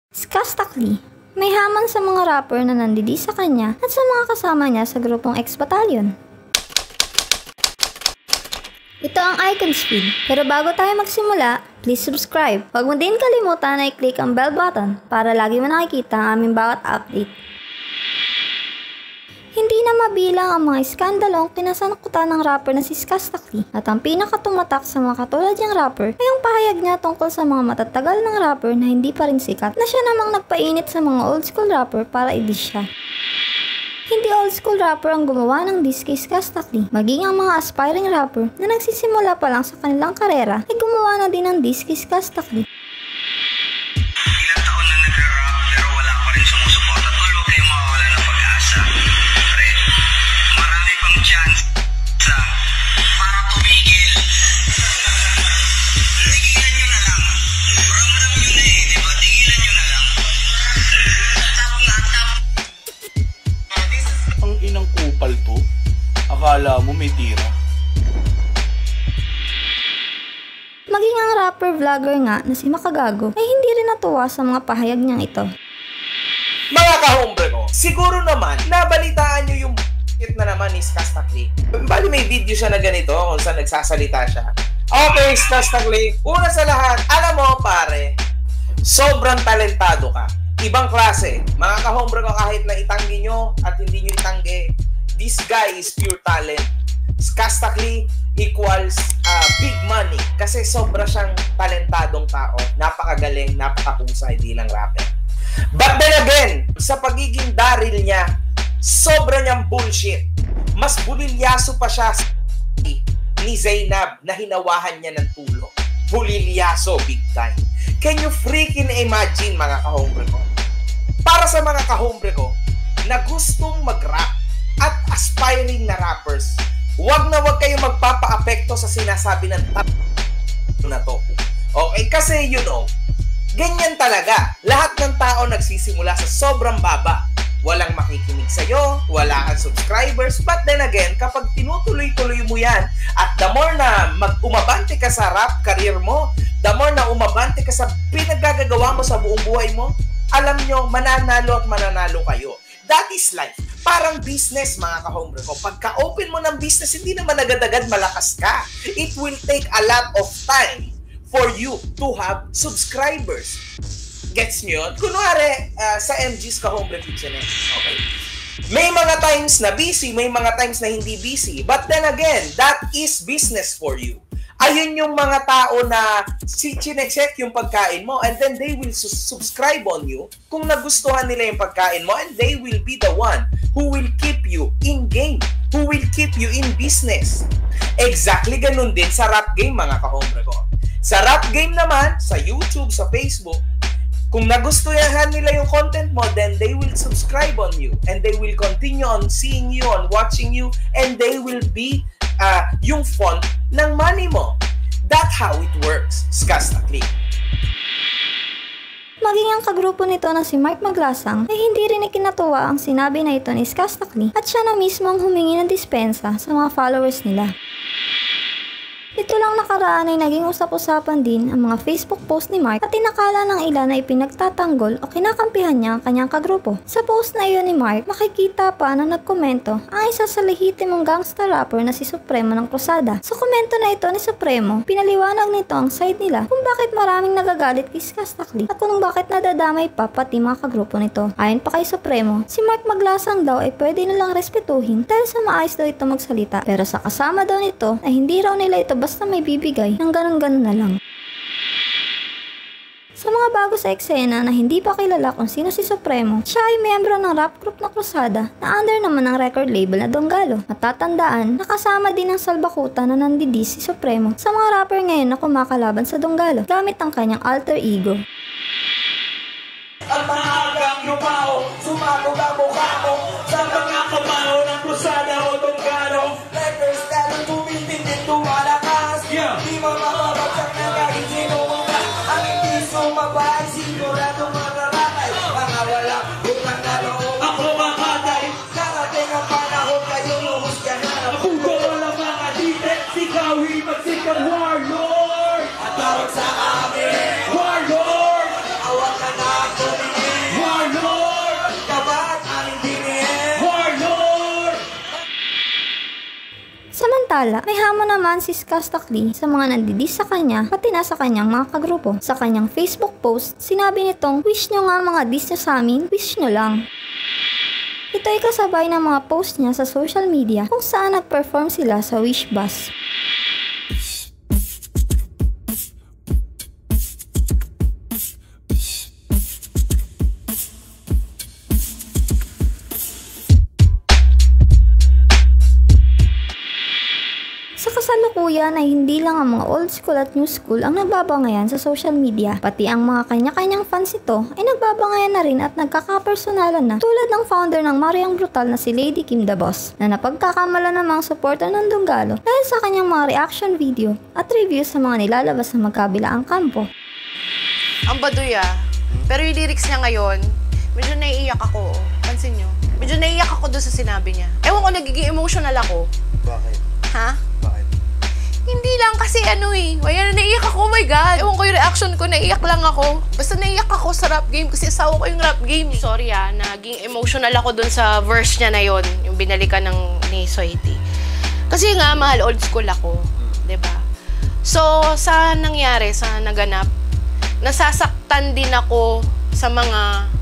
Skastakli, may hamon sa mga rapper na nandidi sa kanya at sa mga kasama niya sa grupong X-Battalion. Ito ang Icons feed, pero bago tayo magsimula, please subscribe. Huwag mo din kalimutan na i-click ang bell button para lagi mo nakikita ang aming bawat update. Hindi na mabilang ang mga iskandalong kinasakutan ng rapper na si Skastakli at ang pinakatumatak sa mga katulad niyang rapper ay ang pahayag niya tungkol sa mga matatagal ng rapper na hindi pa rin sikat na siya namang nagpainit sa mga old school rapper para i-diss siya. Hindi old school rapper ang gumawa ng diss kay Skastakli, maging ang mga aspiring rapper na nagsisimula pa lang sa kanilang karera ay gumawa na din ng diss kay Skastakli. Ilang taon na nagra-rap pero wala pa rin sumusuporta at huwag kayong mawawala ng pag-asa. Pre, marami pang chance para tumigil. Tigilan nyo na lang. Ramdam nyo na di ba? Tigilan nyo na lang. Tap na tap. Ang inang kupal to. Akala mo may tira. Maging ang rapper-vlogger nga na si Makagago ay hindi rin natuwa sa mga pahayag niyang ito. Mga kahombre ko, siguro naman, nabalitaan nyo yung b***it na naman ni Skastakli. Bali may video siya na ganito kung saan nagsasalita siya. Okay, Skastakli, una sa lahat, alam mo pare, sobrang talentado ka. Ibang klase. Mga kahombre ko, kahit na itanggi nyo at hindi nyo itanggi, this guy is pure talent. Skastakli equals big money kasi sobra siyang talentadong tao. Napakagaling, napakahusay, di lang rapper. But then again, sa pagiging Daryl niya, sobra niyang bullshit. Mas bulilyaso pa siya ni Zainab na hinawahan niya ng tulo. Bulilyaso, big time. Can you freaking imagine, mga kahombre ko? Para sa mga kahombre ko na gustong mag-rap at aspiring na rappers, wag kayong magpapa-apekto sa sinasabi ng na to. Okay? Kasi you know, ganyan talaga. Lahat ng tao nagsisimula sa sobrang baba. Walang makikinig sa'yo, wala kang subscribers, but then again, kapag tinutuloy-tuloy mo yan, at the more na umabante ka sa rap career mo, the more na umabante ka sa pinaggagawa mo sa buong buhay mo, alam nyo, mananalo at mananalo kayo. That is life. Parang business, mga kahombre ko. Pagka-open mo ng business, hindi naman agad-agad malakas ka. It will take a lot of time for you to have subscribers. Gets nyo yun? Kunwari, sa MG's Kahombre Kitchenette. Okay. May mga times na busy, may mga times na hindi busy. But then again, that is business for you. Ayun yung mga tao na chinecheck yung pagkain mo and then they will subscribe on you kung nagustuhan nila yung pagkain mo and they will be the one who will keep you in game, who will keep you in business. Exactly ganun din sa rap game, mga kahombre ko. Sa rap game naman, sa YouTube, sa Facebook, kung nagustuhan nila yung content mo, then they will subscribe on you and they will continue on seeing you, on watching you, and they will be yung font ng money mo. That's how it works, Skastakli. Maging ang kagrupo nito na si Mark Maglasang ay hindi rin ikinatuwa ang sinabi na ito ni Skastakli at siya na mismo ang humingi ng dispensa sa mga followers nila. Ito lang nakaraan ay naging usap-usapan din ang mga Facebook post ni Mark at tinakala ng ilan na ipinagtatanggol o kinakampihan niya ang kanyang kagrupo. Sa post na iyon ni Mark, makikita pa na nagkomento ang isa sa lehitimong gangster rapper na si Supremo ng Cruzada. Sa komento na ito ni Supremo, pinaliwanag nito ang side nila kung bakit maraming nagagalit kay Skastakli at kung bakit nadadamay pa pati mga kagrupo nito. Ayon pa kay Supremo, si Mark Maglasang daw ay pwede nilang respetuhin dahil sa maayos daw ito magsalita. Pero sa kasama daw nito ay hindi raw nila ito basta may bibigay ng ganun-ganun na lang. Sa mga bago sa eksena na hindi pa kilala kung sino si Supremo, siya ay miyembro ng rap group na Cruzada na under naman ng record label na Donggalo. Matatandaan, nakasama din ng salbakuta na nandidis si Supremo sa mga rapper ngayon na kumakalaban sa Donggalo gamit ang kanyang alter ego. Ang maagang lumao, sumagot ang mukha mo sa mga kamao ng Cruzada o Donggalo. Records na nang tumitindin tumalakas, di mamamabagsak na kahit sino ka. Ang hindi sumabay, sigurado mararakay. Mga walang utang na loob, ako makatay. Narating ang panahon kayo luhusgahan. Pugo lang mga ditet, sikawi magsikang warlord. At tawag sa amin, warlord. Awag na natin. Samantala, may hamon naman si Skastakli sa mga nandidis sa kanya pati na sa kanyang mga kagrupo. Sa kanyang Facebook post, sinabi nitong, "Wish nyo nga mga dis nyo sa amin, wish nyo lang." Ito ay kasabay ng mga post niya sa social media kung saan nag-perform sila sa Wish Bus. Sa kasalukuyan ay hindi lang ang mga old school at new school ang nagbabangayan sa social media. Pati ang mga kanya-kanyang fans ito ay nagbabangayan na rin at nagkakapersonalan na, tulad ng founder ng Mariang Brutal na si Lady Kim The Boss, na napagkakamala ng mga supporter ng Dunggalo dahil sa kanyang mga reaction video at reviews sa mga nilalabas na magkabilaang kampo. Ang baduy pero yung lyrics niya ngayon, medyo naiiyak ako. Pansin nyo? Medyo naiiyak ako doon sa sinabi niya. Ewan ko, nagiging emotional ako. Bakit? Ha? Bakit? Hindi lang kasi Ayan, naiiyak ako, oh my God. Ewan ko yung reaction ko, naiiyak lang ako. Basta naiiyak ako sa rap game kasi asawa ko yung rap game. Sorry naging emotional ako dun sa verse niya na yon, yung binalikan ni Soiti. Kasi nga, mahal, old school ako. Diba? So, sa nangyari, sa naganap, nasasaktan din ako sa mga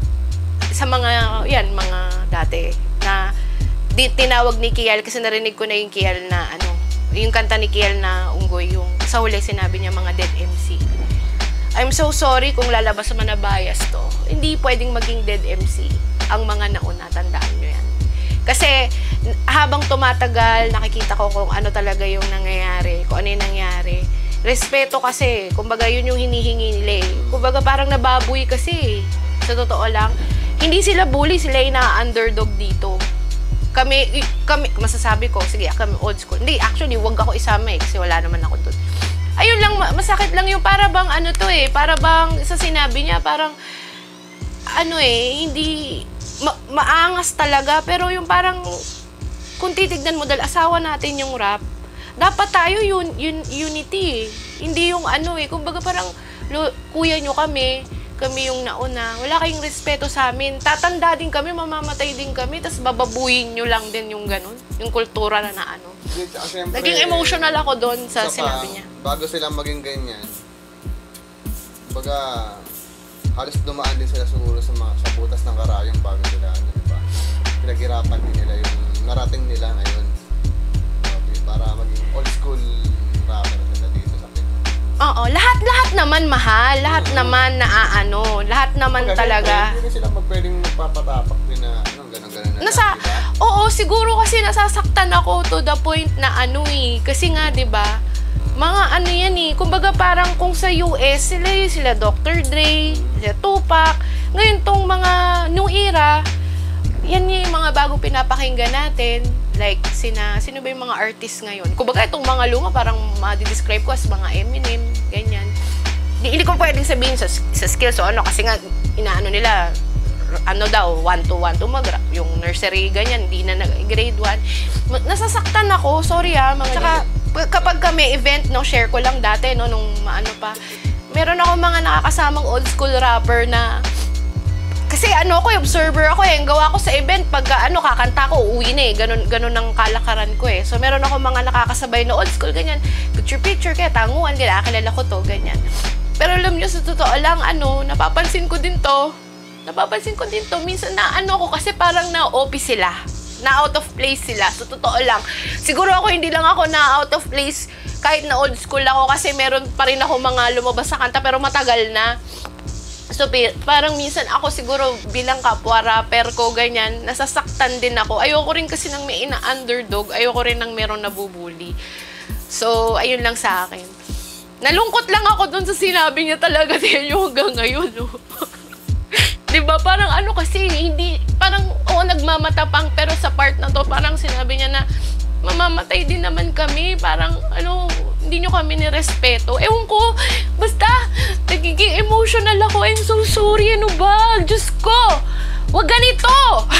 dati na tinawag ni Kiel, kasi narinig ko na yung Kiel na yung kanta ni Kiel na Unggoy, yung sa huli sinabi niya mga dead MC. I'm so sorry kung lalabas naman na bias to. Hindi pwedeng maging dead MC ang mga nauna, tandaan nyo yan. Kasi habang tumatagal, nakikita ko kung ano talaga yung nangyayari, kung ano yung nangyari. Respeto kasi, kumbaga yun yung hinihingi nila eh. Kumbaga parang nababoy kasi. Sa totoo lang, hindi sila bully, sila yung na-underdog dito. Kami, masasabi ko, sige, kami old school. Hindi, actually, wag ako isama kasi wala naman ako doon. Ayun lang, masakit lang yung para bang para bang sa sinabi niya, parang, hindi, maangas talaga, pero yung parang, kung titignan mo, dahil asawa natin yung rap, dapat tayo unity Hindi yung kumbaga parang, kuya nyo kami yung nauna, wala kayong respeto sa amin. Tatanda din kami, mamamatay din kami, tapos bababuyin nyo lang din yung ganun, yung kultura na Siyempre, naging emotional ako doon sa sinabi niya. Bago sila maging ganyan, baga, halos dumaan din sila siguro sa butas ng karayong bago sila, diba? Pinaghirapan din nila yung narating nila ngayon. Para maging old school rapper nila dito sa Pilipinas. Oo, lahat naman mahal, lahat naman lahat naman talaga. Hindi sila pwedeng magpapatapak din na ganun-ganun na lang, diba? Oo, siguro kasi nasasaktan ako to the point na kasi nga, diba, mga yan kumbaga parang kung sa US, sila Dr. Dre, sila Tupac, ngayon tong mga new era, yan yung mga bagong pinapakinggan natin. Like, sino ba yung mga artists ngayon? Kumbaga, itong mga luma, parang ma-describe ko as mga Eminem, ganyan. Hindi ko pwedeng sabihin sa skills o kasi nga, nila, 1-2 mag-rap. Yung nursery, ganyan, hindi na grade 1. Nasasaktan ako, sorry Tsaka, kapag may event, share ko lang dati, nung meron ako mga nakakasamang old school rapper na, kasi observer ako ang gawa ko sa event, pag kakanta ko, uwi na ganun ang kalakaran ko So meron ako mga nakakasabay na old school, ganyan, picture, kaya tanguan, kilala ko to, ganyan. Pero alam nyo, sa totoo lang, napapansin ko din to, minsan ko kasi parang na-OP sila, na out of place sila, sa totoo lang. Siguro ako, hindi lang ako na out of place, kahit na old school ako, kasi meron pa rin ako mga lumabas sa kanta, pero matagal na. So, parang minsan ako siguro bilang kapwa rapper ko, ganyan, nasasaktan din ako. Ayoko rin kasi nang may ina-underdog. Ayoko rin nang meron nabubuli. So, ayun lang sa akin. Nalungkot lang ako dun sa sinabi niya talaga niyo hanggang ngayon. Diba? Parang kasi, hindi, parang, nagmamatapang. Pero sa part na to, parang sinabi niya na, mamamatay din naman kami. Parang, hindi nyo kami nirespeto. Ewan ko, basta, nagiging emotional ako. I'm so sorry, Diyos ko! Wag ganito!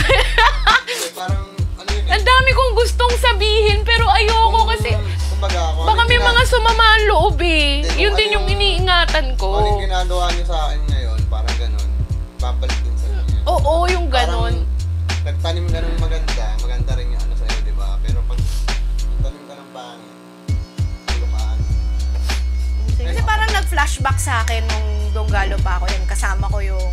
Parang, ang dami kong gustong sabihin, pero ayoko kasi, baka may mga sumama ang loob Yun din yung iniingatan ko. Kung yung ginagawa niyo sa akin ngayon, parang ganun, babalik din sa inyo. Oo, yung ganun. Nagtanim ka ng maganda rin yung sa'yo, diba? Pero pag tanim ka ng Bulacan. Bulacan. Kasi parang nag-flashback sa akin nung Donggalo pa ako. Yan, kasama ko yung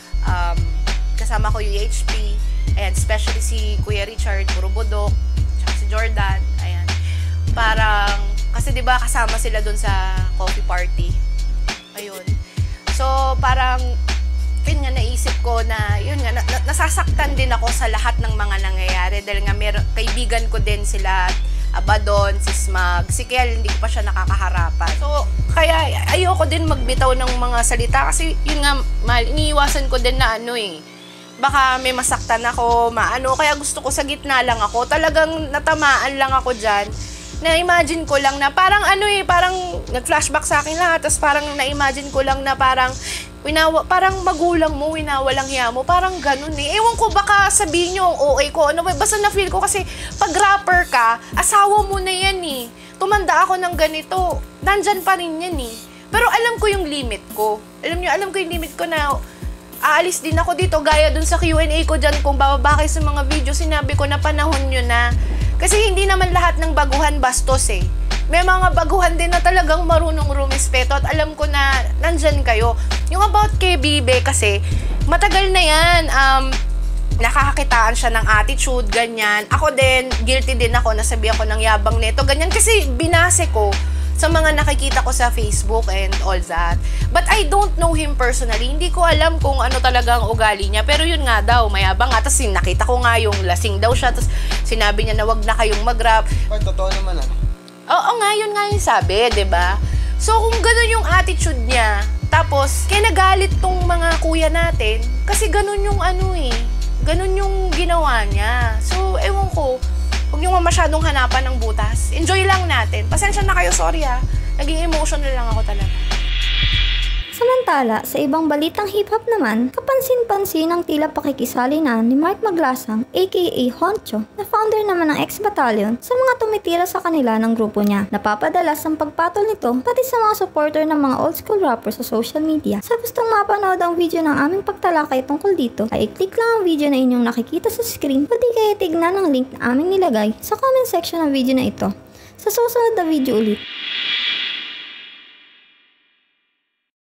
HP. Ayan, especially si Kuya Richard, Puro Budok, tsaka si Jordan. Ayan. Parang, kasi diba kasama sila dun sa coffee party. Ayun. So, parang, yun nga, naisip ko na, yun nga, nasasaktan din ako sa lahat ng mga nangyayari. Dahil nga, kaibigan ko din sila, Abadon, si Smag, si Kel, hindi ko pa siya nakakaharapan. So, kaya ayoko din magbitaw ng mga salita kasi yun nga, iniiwasan ko din na baka may masaktan ako, kaya gusto ko sa gitna lang ako. Talagang natamaan lang ako dyan. Na-imagine ko lang na parang parang nag-flashback sa akin lahat. Tapos parang na-imagine ko lang na parang magulang mo, winawalang hiya mo. Parang ganun Ewan ko, baka sabihin nyo ang OA ko. Basta na-feel ko kasi pag rapper ka, asawa mo na yan Tumanda ako ng ganito. Nandyan pa rin yan Pero alam ko yung limit ko. Alam ko yung limit ko na aalis din ako dito. Gaya dun sa Q&A ko dyan, kung bababa kayo sa mga video, sinabi ko na panahon nyo na. Kasi hindi naman lahat ng baguhan bastos May mga baguhan din na talagang marunong rumispeto at alam ko na nandyan kayo. Yung about kay Bibe kasi, matagal na yan. Nakakakitaan siya ng attitude, ganyan. Ako din, guilty din ako, nasabi ako ng yabang nito, ganyan. Kasi binase ko sa mga nakikita ko sa Facebook and all that. But I don't know him personally. Hindi ko alam kung ano talaga ang ugali niya. Pero yun nga daw, mayabang nga. Tapos nakita ko nga yung lasing daw siya. Tapos sinabi niya na wag na kayong mag-rap. Ay, totoo naman Oo nga, yun nga yung sabi, diba? So kung ganun yung attitude niya, tapos kinagalit tong mga kuya natin, kasi ganun yung ganun yung ginawa niya. So ewan ko, huwag niyo masyadong hanapan ng butas. Enjoy lang natin. Pasensya na kayo, sorry Naging emotional lang ako talaga. Samantala, sa ibang balitang hip-hop naman, kapansin-pansin ang tila pakikisali na ni Mark Maglasang aka Honcho, na founder naman ng X-Battalion, sa mga tumitira sa kanila ng grupo niya. Napapadalas ang pagpatol nito pati sa mga supporter ng mga old school rappers sa social media. Sa gustong mapanood ang video ng aming pagtalakay tungkol dito, ay i-click lang ang video na inyong nakikita sa screen, pati kaya tignan ang link na aming nilagay sa comment section ng video na ito. Sa susunod na video ulit.